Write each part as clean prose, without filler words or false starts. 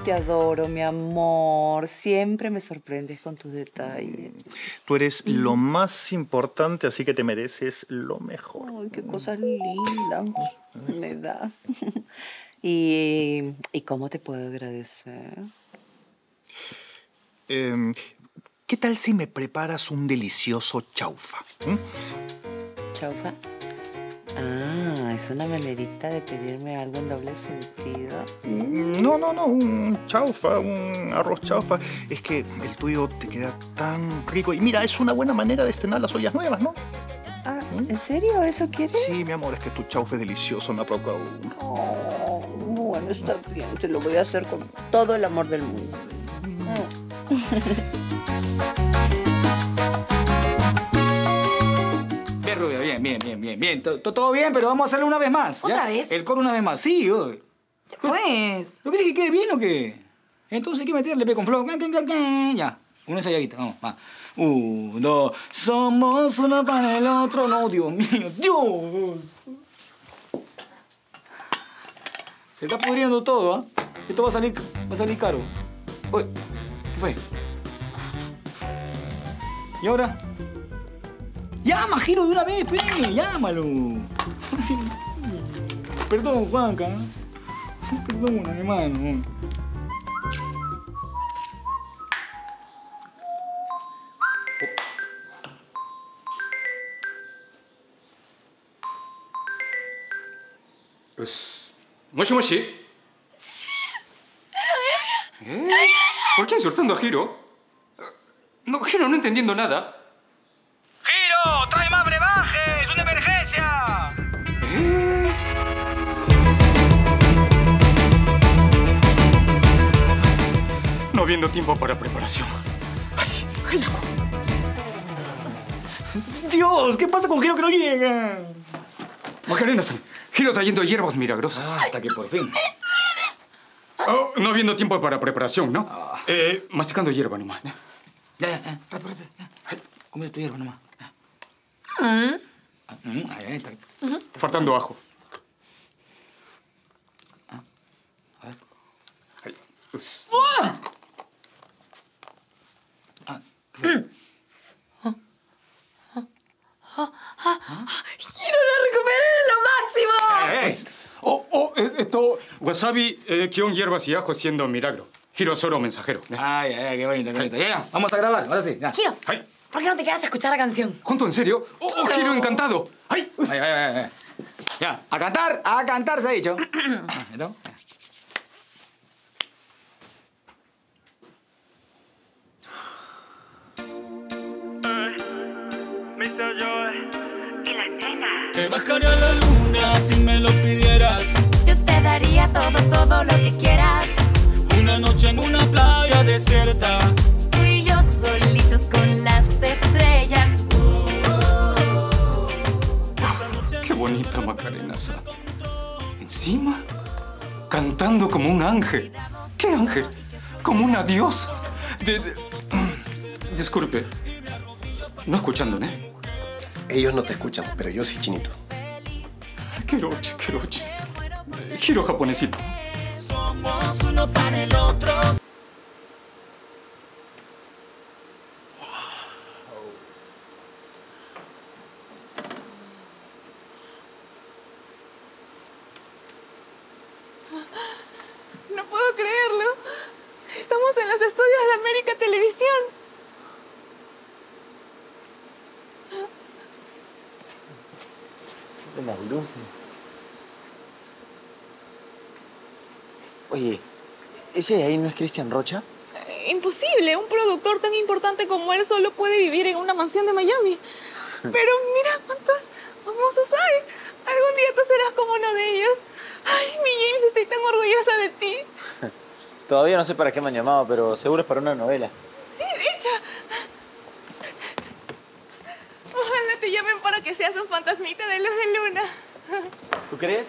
te adoro, mi amor. Siempre me sorprendes con tus detalles. Tú eres lo más importante, así que te mereces lo mejor. Ay, qué cosas lindas me das. ¿Y cómo te puedo agradecer? ¿Qué tal si me preparas un delicioso chaufa? ¿Chaufa? Ah, es una manerita de pedirme algo en doble sentido. No, un chaufa, un arroz chaufa. Es que el tuyo te queda tan rico. Y mira, es una buena manera de estrenar las ollas nuevas, ¿no? Ah, ¿en serio? ¿Eso quieres? Sí, mi amor, es que tu chaufa es delicioso, me ha provocado uno. Oh, bueno, está bien. Te lo voy a hacer con todo el amor del mundo. Bien, Rubia, bien. Todo bien, pero vamos a hacerlo una vez más. ¿Otra ¿ya? vez? El coro una vez más, sí. Hoy. Pues... ¿No querés que quede bien o qué? Entonces hay que meterle pe con flow. Ya, una ensayadita, vamos, va. 1, 2, somos uno para el otro. No, Dios mío, Dios. Se está pudriendo todo, ¿ah? Esto va a salir caro. Oye, ¿qué fue? ¿Y ahora? ¡Llama, Giro, de una vez, pe! ¡Llámalo! Perdón, Juanca. Perdón, hermano. Moshi. ¿Por qué insultando a Giro? No, Giro, no entendiendo nada. ¡Giro! ¡Trae más brebaje! ¡Es una emergencia! No habiendo tiempo para preparación. Ay, Dios, ¿qué pasa con Giro que no llega? Macarena-san, Giro trayendo hierbas milagrosas. Hasta que por fin. Oh, no habiendo tiempo para preparación, ¿no? Masticando hierba nomás. Ya. Rápido. Come tu hierba nomás. Ahí está. Faltando ajo. A ver. Ay, ¡Giro, lo recuperé lo máximo! Esto, wasabi, hierbas y ajo siendo milagro. Giro solo mensajero. Ay, qué bonito. Ya, vamos a grabar, ahora sí. Ya. Giro, Ay. ¿por qué no te quedas a escuchar la canción? ¿Junto en serio? Giro encantado. ¡Ay! Ay. Ya, a cantar se ha dicho. ¿Esto? Te bajaría la luna si me lo pidieras. Yo te daría todo lo que quieras. Una noche en una playa desierta. Tú y yo solitos con las estrellas. ¡Qué bonita Macarena-san! Encima, cantando como un ángel. ¿Qué ángel? Como una diosa. Disculpe. No escuchando, ¿eh? Ellos no te escuchan, pero yo sí, Chinito. Kerochi. Giro japonesito. Somos uno para el otro. No puedo creerlo. Estamos en los estudios de América Televisión. Las luces. Oye, ¿ese de ahí no es Cristian Rocha? Imposible. Un productor tan importante como él solo puede vivir en una mansión de Miami. Pero mira cuántos famosos hay. Algún día tú serás como uno de ellos. Ay, mi James, estoy tan orgullosa de ti. Todavía no sé para qué me han llamado, pero seguro es para una novela. Sí, de hecho. Ojalá te llamen para que seas un fantasmita de luz de luna. ¿Tú crees?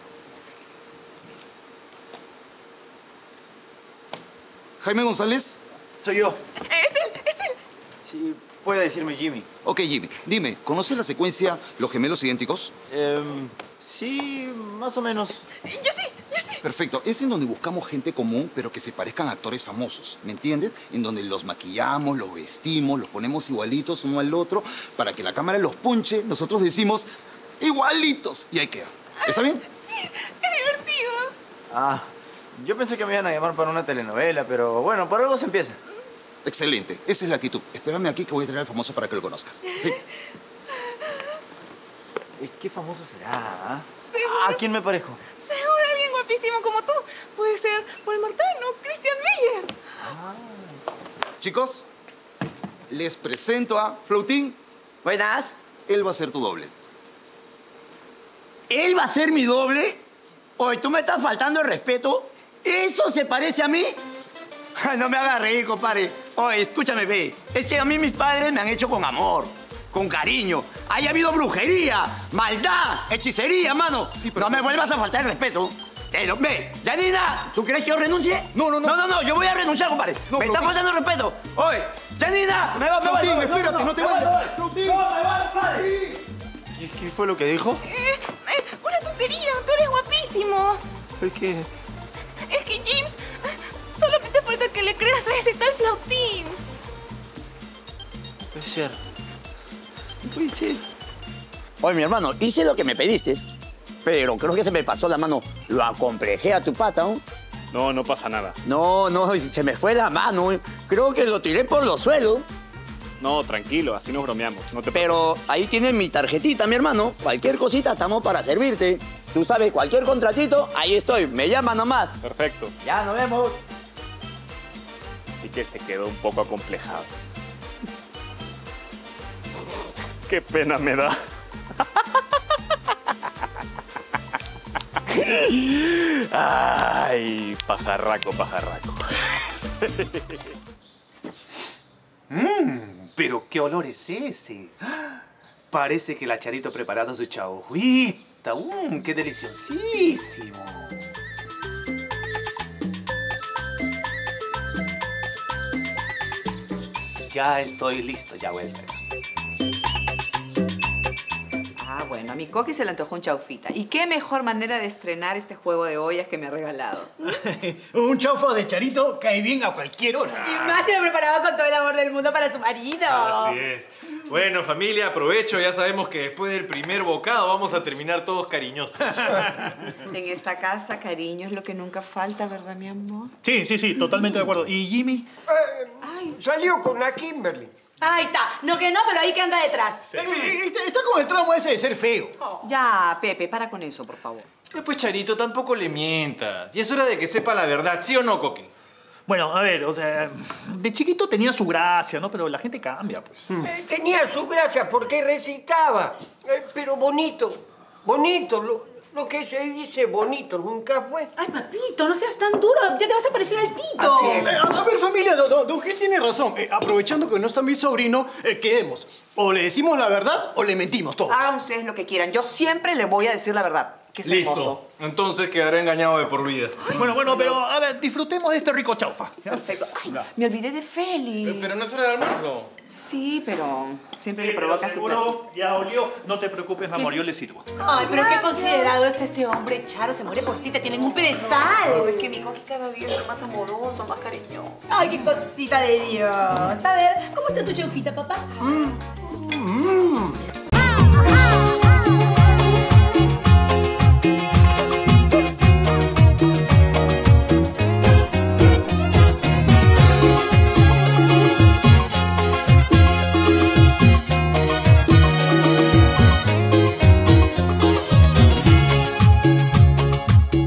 ¿Jaime González? Soy yo. Es él. Sí, puede decirme Jimmy. Ok, Jimmy. Dime, ¿conoces la secuencia Los Gemelos Idénticos? Sí, más o menos. Yo sí. Perfecto. Es en donde buscamos gente común, pero que se parezcan a actores famosos, ¿me entiendes? En donde los maquillamos, los vestimos, los ponemos igualitos uno al otro, para que la cámara los punche, nosotros decimos igualitos y ahí queda. ¿Está bien? Sí, es divertido. Ah, yo pensé que me iban a llamar para una telenovela, pero bueno, por algo se empieza. Excelente. Esa es la actitud. Espérame aquí que voy a traer al famoso para que lo conozcas. ¿Sí? ¿Qué famoso será? ¿Ah? ¿Seguro? ¿A quién me parezco? Seguro alguien guapísimo como tú. Puede ser Paul Martin o Christian Meyer. Chicos, les presento a Flautín. Buenas. Él va a ser tu doble. ¿Él va a ser mi doble? Oye, tú me estás faltando el respeto. ¿Eso se parece a mí? No me hagas reír, compadre. Oye, escúchame, ve. Es que a mí mis padres me han hecho con amor, con cariño. Haya habido brujería, maldad, hechicería, mano. Sí, pero... No me vuelvas a faltar el respeto. Pero, ve, Janina, ¿tú crees que yo renuncie? No, yo voy a renunciar, compadre. Me está faltando el respeto. Oye, Janina, me voy. Flautín, espérate, no te vayas. Flautín. No, me voy, compadre. ¿Qué fue lo que dijo? Una tontería, tú eres guapísimo. ¿Por qué? Es que James, solamente falta que le creas a ese tal Flautín. Puede ser. Puede ser. Oye, mi hermano, hice lo que me pediste, pero creo que se me pasó la mano. Lo acomplejé a tu pata, ¿no? No pasa nada. No, se me fue la mano. Creo que lo tiré por los suelos. No, tranquilo, así nos bromeamos. No te Pero ahí tienes mi tarjetita, mi hermano. Cualquier cosita estamos para servirte. Tú sabes, cualquier contratito, ahí estoy. Me llama nomás. Perfecto. Ya, nos vemos. Así que se quedó un poco acomplejado. Qué pena me da. Ay, pajarraco. Pero qué olor es ese. Parece que la Charito ha preparado su chaujuita. Qué deliciosísimo. Ya estoy listo, ya vuelta. Bueno, a mi Coqui se le antojó un chaufita. ¿Y qué mejor manera de estrenar este juego de ollas que me ha regalado? Un chaufa de Charito cae bien a cualquier hora. Y más se lo preparaba con todo el amor del mundo para su marido. Así es. Bueno, familia, aprovecho. Ya sabemos que después del primer bocado vamos a terminar todos cariñosos. En esta casa, cariño es lo que nunca falta, ¿verdad, mi amor? Sí, totalmente de acuerdo. ¿Y Jimmy? Salió con la Kimberly. Ahí está. No que no, pero ahí que anda detrás. Está con el tramo ese de ser feo. Ya, Pepe, para con eso, por favor. Pues, Charito, tampoco le mientas. Y es hora de que sepa la verdad, ¿sí o no, Coqui? Bueno, a ver, o sea, de chiquito tenía su gracia, ¿no? Pero la gente cambia, pues. Tenía su gracia porque recitaba. Pero bonito. Lo que se dice bonito nunca fue. Ay, papito, no seas tan duro. Ya te vas a parecer al Tito. Así es. A ver, familia, don Gil tiene razón. Aprovechando que no está mi sobrino, quedemos. O le decimos la verdad o le mentimos todos. Hagan ustedes lo que quieran. Yo siempre le voy a decir la verdad. Que es Listo. hermoso. Entonces quedará engañado de por vida. Bueno, pero a ver, disfrutemos de este rico chaufa. Perfecto. Ay, me olvidé de Félix. Pero no es hora de almuerzo. Sí, pero siempre le provoca su plato. Seguro ya olió. No te preocupes, mi amor, yo le sirvo. Ay, pero qué considerado es este hombre, Charo. Se muere por ti, te tienen un pedestal. Es que mi Coqui cada día es más amoroso, más cariñoso. Ay, qué cosita de Dios. A ver, ¿cómo está tu chaufita, papá?